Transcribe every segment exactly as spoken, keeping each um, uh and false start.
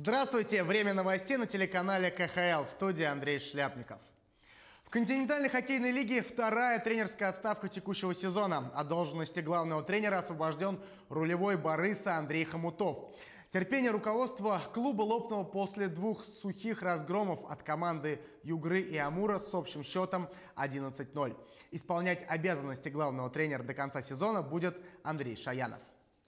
Здравствуйте! Время новостей на телеканале ка ха эл. Студия Андрей Шляпников. В континентальной хоккейной лиге вторая тренерская отставка текущего сезона. От должности главного тренера освобожден рулевой Бориса Андрей Хомутов. Терпение руководства клуба лопнуло после двух сухих разгромов от команды Югры и Амура с общим счетом одиннадцать ноль. Исполнять обязанности главного тренера до конца сезона будет Андрей Шаянов.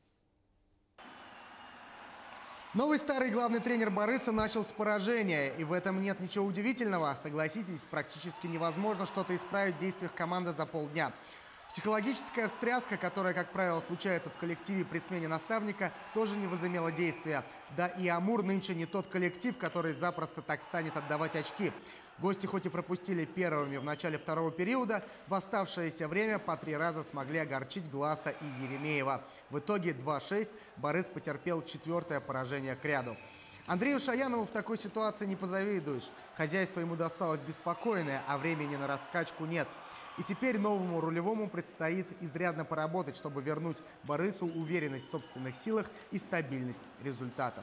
Новый старый главный тренер Бориса начал с поражения, и в этом нет ничего удивительного. Согласитесь, практически невозможно что-то исправить в действиях команды за полдня. Психологическая встряска, которая, как правило, случается в коллективе при смене наставника, тоже не возымела действия. Да и Амур нынче не тот коллектив, который запросто так станет отдавать очки. Гости хоть и пропустили первыми в начале второго периода, в оставшееся время по три раза смогли огорчить Гласа и Еремеева. В итоге два шесть Борис потерпел четвертое поражение кряду. Андрею Шаянову в такой ситуации не позавидуешь. Хозяйство ему досталось беспокойное, а времени на раскачку нет. И теперь новому рулевому предстоит изрядно поработать, чтобы вернуть Борису уверенность в собственных силах и стабильность результатов.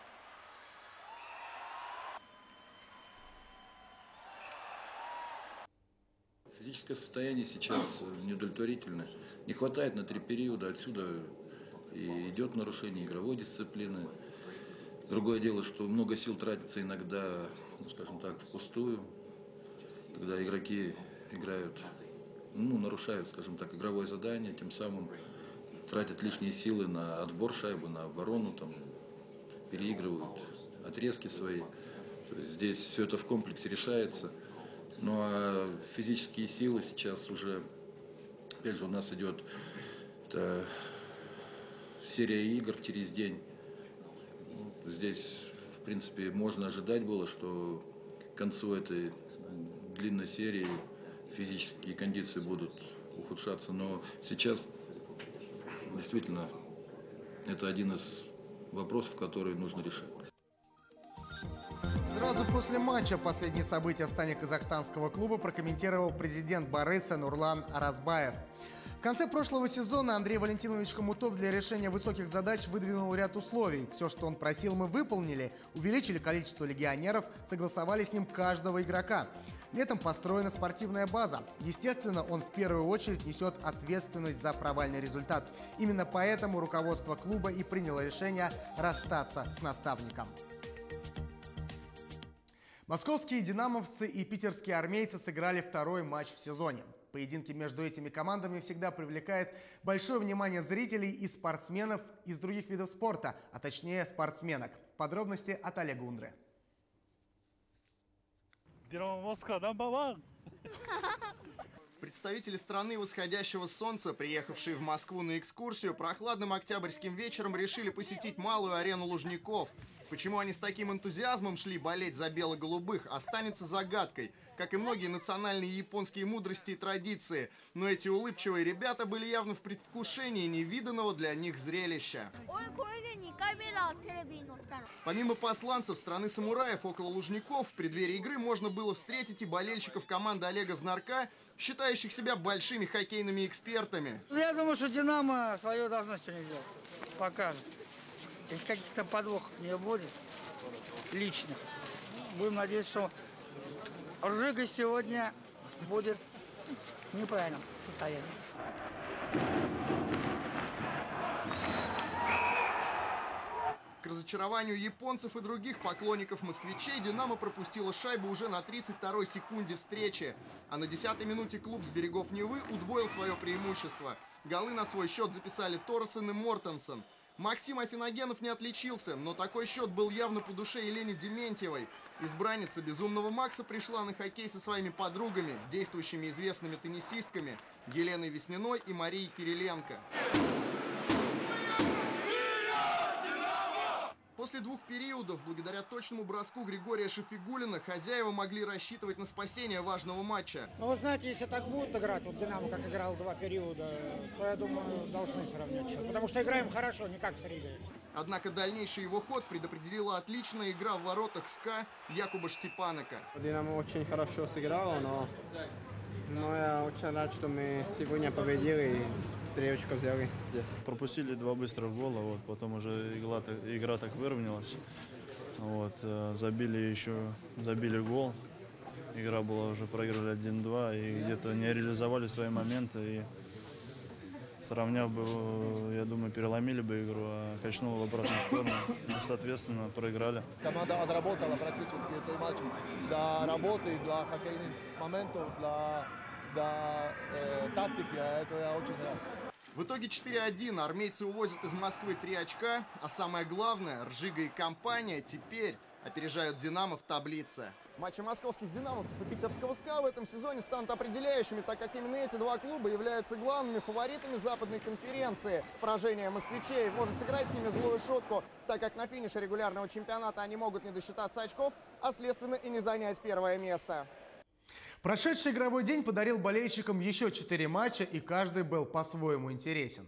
Физическое состояние сейчас неудовлетворительное. Не хватает на три периода. Отсюда и идет нарушение игровой дисциплины. Другое дело, что много сил тратится иногда, ну, скажем так, впустую, когда игроки играют, ну, нарушают, скажем так, игровое задание, тем самым тратят лишние силы на отбор шайбы, на оборону, там, переигрывают отрезки свои. То есть здесь все это в комплексе решается. Ну а физические силы сейчас уже, опять же, у нас идет это, серия игр через день. Здесь, в принципе, можно ожидать было, что к концу этой длинной серии физические кондиции будут ухудшаться. Но сейчас действительно это один из вопросов, которые нужно решать. Сразу после матча последние события в стане казахстанского клуба прокомментировал президент Бориса Нурлан Аразбаев. В конце прошлого сезона Андрей Валентинович Хомутов для решения высоких задач выдвинул ряд условий. Все, что он просил, мы выполнили. Увеличили количество легионеров, согласовали с ним каждого игрока. Летом построена спортивная база. Естественно, он в первую очередь несет ответственность за провальный результат. Именно поэтому руководство клуба и приняло решение расстаться с наставником. Московские динамовцы и питерские армейцы сыграли второй матч в сезоне. Поединки между этими командами всегда привлекают большое внимание зрителей и спортсменов из других видов спорта, а точнее спортсменок. Подробности от Олега Ундры. Представители страны восходящего солнца, приехавшие в Москву на экскурсию, прохладным октябрьским вечером решили посетить малую арену Лужников. Почему они с таким энтузиазмом шли болеть за бело-голубых, останется загадкой, как и многие национальные японские мудрости и традиции. Но эти улыбчивые ребята были явно в предвкушении невиданного для них зрелища. Помимо посланцев страны самураев около Лужников, в преддверии игры можно было встретить и болельщиков команды Олега Знарка, считающих себя большими хоккейными экспертами. Я думаю, что «Динамо» свое должно сегодня сделать, покажет. Если каких-то подвохов не будет, личных, будем надеяться, что Рыга сегодня будет в неправильном состоянии. К разочарованию японцев и других поклонников москвичей «Динамо» пропустила шайбу уже на тридцать второй секунде встречи. А на десятой минуте клуб с берегов Невы удвоил свое преимущество. Голы на свой счет записали Торресен и Мортенсен. Максим Афиногенов не отличился, но такой счет был явно по душе Елене Дементьевой. Избранница «Безумного Макса» пришла на хоккей со своими подругами, действующими известными теннисистками Еленой Весниной и Марией Кириленко. После двух периодов, благодаря точному броску Григория Шафигуллина, хозяева могли рассчитывать на спасение важного матча. Ну, вы знаете, если так будут играть, вот «Динамо» как играл два периода, то, я думаю, должны сравнять счет. Потому что играем хорошо, не как с Ригой. Однако дальнейший его ход предопределила отличная игра в воротах СКА Якуба Штепанака. «Динамо» очень хорошо сыграло, но, но я очень рад, что мы сегодня победили. Три очка взяли здесь. Пропустили два быстрых гола, вот, потом уже игра, игра так выровнялась. Вот, э, забили еще, забили гол. Игра была уже, проиграли один-два, и где-то не реализовали свои моменты. И сравняв бы, я думаю, переломили бы игру, а качнуло в обратную сторону. И, соответственно, проиграли. Команда отработала практически этот матч для работы, для хоккейных моментов, для, для э, тактики. А это я очень рад. В итоге четыре один армейцы увозят из Москвы три очка, а самое главное, Ржига и компания теперь опережают «Динамо» в таблице. Матчи московских «Динамовцев» и питерского «СКА» в этом сезоне станут определяющими, так как именно эти два клуба являются главными фаворитами западной конференции. Поражение москвичей может сыграть с ними злую шутку, так как на финише регулярного чемпионата они могут не досчитаться очков, а следственно и не занять первое место. Прошедший игровой день подарил болельщикам еще четыре матча, и каждый был по-своему интересен.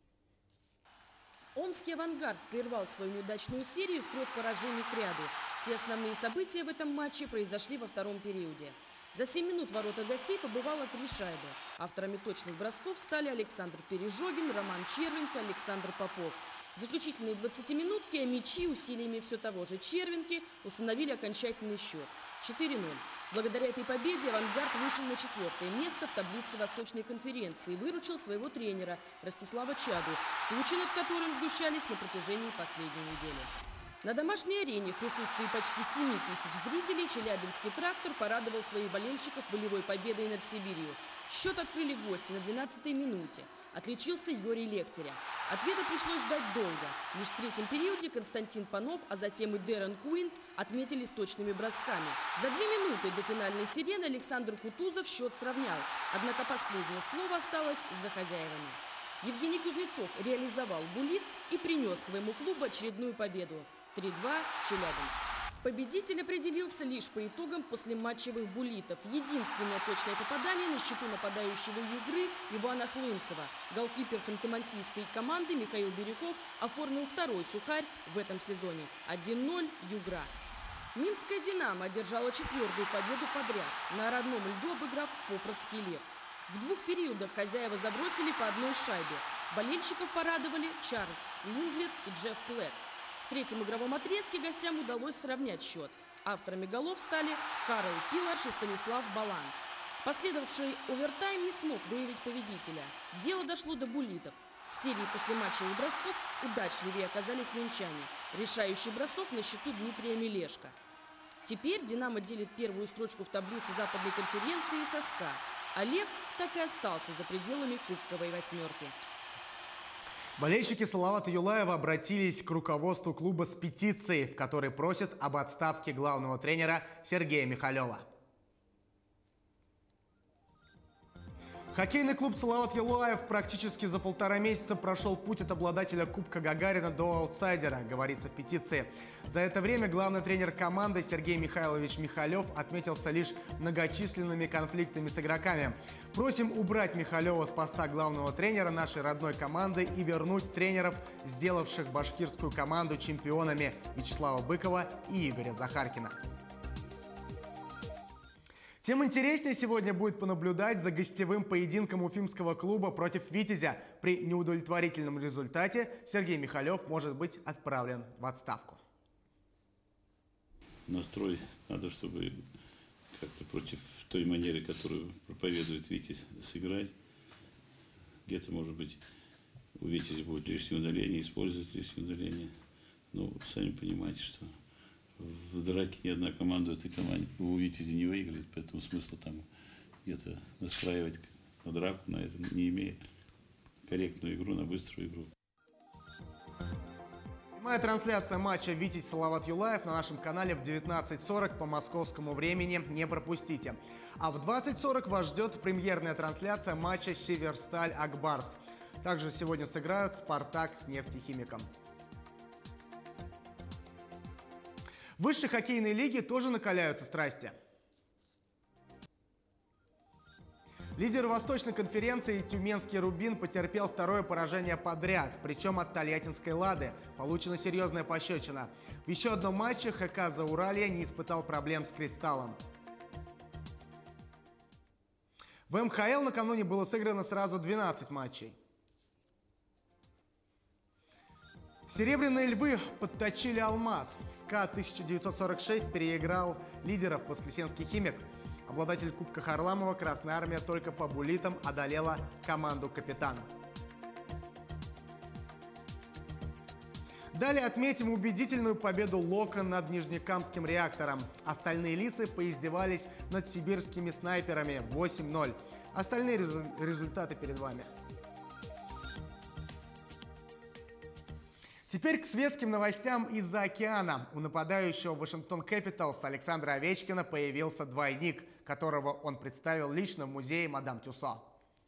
Омский «Авангард» прервал свою неудачную серию с трех поражений к ряду. Все основные события в этом матче произошли во втором периоде. За семь минут в ворота гостей побывало три шайбы. Авторами точных бросков стали Александр Пережогин, Роман Червенко, Александр Попов. В заключительные двадцатиминутки мячи усилиями все того же Червенки установили окончательный счет – четыре ноль. Благодаря этой победе «Авангард» вышел на четвертое место в таблице Восточной конференции и выручил своего тренера Ростислава Чаду, тучи над которым сгущались на протяжении последней недели. На домашней арене в присутствии почти семи тысяч зрителей челябинский «Трактор» порадовал своих болельщиков волевой победой над Сибирью. Счет открыли гости на двенадцатой минуте. Отличился Юрий Лехтеря. Ответа пришлось ждать долго. Лишь в третьем периоде Константин Панов, а затем и Дэрен Куинт отметились точными бросками. За две минуты до финальной сирены Александр Кутузов счет сравнял. Однако последнее слово осталось за хозяевами. Евгений Кузнецов реализовал буллит и принес своему клубу очередную победу. три-два Челябинск. Победитель определился лишь по итогам послематчевых буллитов. Единственное точное попадание на счету нападающего игры Ивана Хлынцева. Голкипер ханты-мансийской команды Михаил Бирюков оформил второй сухарь в этом сезоне. один ноль Югра. Минская «Динамо» одержала четвертую победу подряд, на родном льду обыграв Попроцкий Лев. В двух периодах хозяева забросили по одной шайбе. Болельщиков порадовали Чарльз Линдлет и Джефф Плетт. В третьем игровом отрезке гостям удалось сравнять счет. Авторами голов стали Карл Пиларш и Станислав Балан. Последовавший овертайм не смог выявить победителя. Дело дошло до буллитов. В серии послематчевых бросков удачливее оказались минчане. Решающий бросок на счету Дмитрия Мелешко. Теперь «Динамо» делит первую строчку в таблице Западной конференции со «СКА», а «Лев» так и остался за пределами кубковой восьмерки. Болельщики Салавата Юлаева обратились к руководству клуба с петицией, в которой просят об отставке главного тренера Сергея Михалева. Хоккейный клуб «Салават Юлаев» практически за полтора месяца прошел путь от обладателя Кубка Гагарина до аутсайдера, говорится в петиции. За это время главный тренер команды Сергей Михайлович Михалев отметился лишь многочисленными конфликтами с игроками. Просим убрать Михалева с поста главного тренера нашей родной команды и вернуть тренеров, сделавших башкирскую команду чемпионами Вячеслава Быкова и Игоря Захаркина. Тем интереснее сегодня будет понаблюдать за гостевым поединком уфимского клуба против «Витязя». При неудовлетворительном результате Сергей Михалев может быть отправлен в отставку. Настрой надо, чтобы как-то против той манеры, которую проповедует «Витязь», сыграть. Где-то, может быть, у «Витязя» будет лишнее удаление, использовать лишнее удаление. Но сами понимаете, что в драке ни одна команда этой команде у «Витязи» не выиграет, поэтому смысла там где-то настраивать на драку, на это не имеет. Корректную игру, на быструю игру. Прямая трансляция матча «Витязь Салават Юлаев» на нашем канале в девятнадцать сорок по московскому времени. Не пропустите. А в двадцать сорок вас ждет премьерная трансляция матча «Северсталь Акбарс». Также сегодня сыграют «Спартак» с «Нефтехимиком». В высшей хоккейной лиге тоже накаляются страсти. Лидер Восточной конференции Тюменский «Рубин» потерпел второе поражение подряд, причем от тольяттинской «Лады». Получена серьезная пощечина. В еще одном матче ХК «Зауралье» не испытал проблем с «Кристаллом». В эм ха эл накануне было сыграно сразу двенадцать матчей. Серебряные львы подточили алмаз. СКА тысяча девятьсот сорок шесть переиграл лидеров Воскресенский Химик. Обладатель Кубка Харламова Красная Армия только по буллитам одолела команду «Капитан». Далее отметим убедительную победу Лока над Нижнекамским реактором. Остальные лисы поиздевались над сибирскими снайперами восемь ноль. Остальные резу- результаты перед вами. Теперь к светским новостям из-за океана. У нападающего Вашингтон Кэпиталс Александра Овечкина появился двойник, которого он представил лично в музее Мадам Тюссо.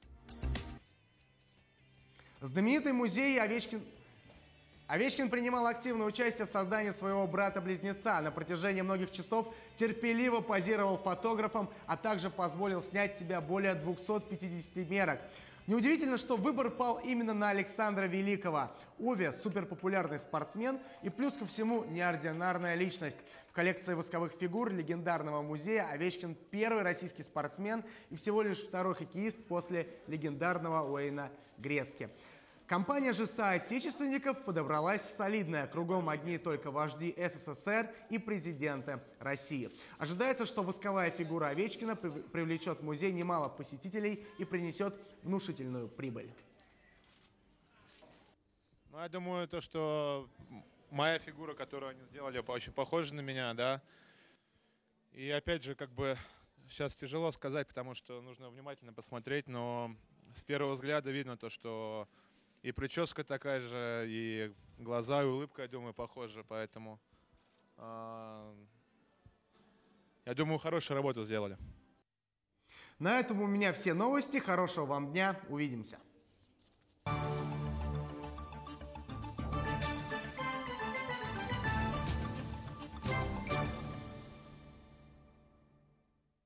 Знаменитый музей Овечкин... Овечкин принимал активное участие в создании своего брата-близнеца. На протяжении многих часов терпеливо позировал фотографам, а также позволил снять с себя более двухсот пятидесяти мерок. Неудивительно, что выбор пал именно на Александра Великого. Ове – суперпопулярный спортсмен и плюс ко всему неординарная личность. В коллекции восковых фигур легендарного музея Овечкин – первый российский спортсмен и всего лишь второй хоккеист после легендарного Уэйна Грецки. Компания же соотечественников подобралась солидная. Кругом одни только вожди СССР и президенты России. Ожидается, что восковая фигура Овечкина привлечет в музей немало посетителей и принесет внушительную прибыль. Ну, я думаю, то, что моя фигура, которую они сделали, очень похожа на меня, да. И опять же, как бы сейчас тяжело сказать, потому что нужно внимательно посмотреть, но с первого взгляда видно то, что и прическа такая же, и глаза, и улыбка, я думаю, похожи, поэтому э, я думаю, хорошую работу сделали. На этом у меня все новости. Хорошего вам дня. Увидимся.